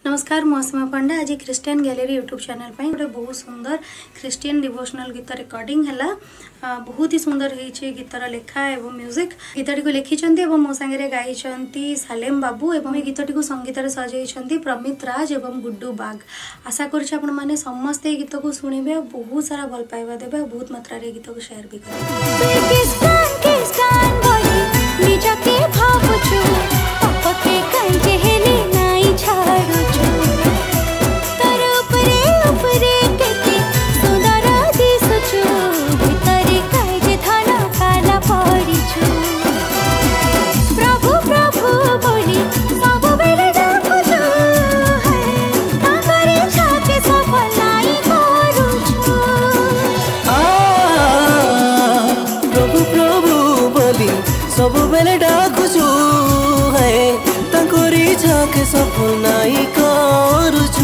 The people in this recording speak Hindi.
नमस्कार मौसमा पंडा आज क्रिस्टियन गैलरी यूट्यूब चैनल पर गोटे बहुत सुंदर क्रिस्टियन डिवोशनल गीत रिकॉर्डिंग है। बहुत ही सुंदर होती गीतर लेखा एवं म्यूजिक गीतटी को लिखिं मो सांगे गाई सालेम बाबू एवं गीतटी को संगीत सजाई प्रमित राज एवं गुड्डू बाग। आशा कर समस्ते गीत को शुणे बहुत सारा भल पाइबा देवे बहुत मात्रा गीत को शेयर भी सब बेले डाकुछु है तांकोरी जाके सपनाई करूछु।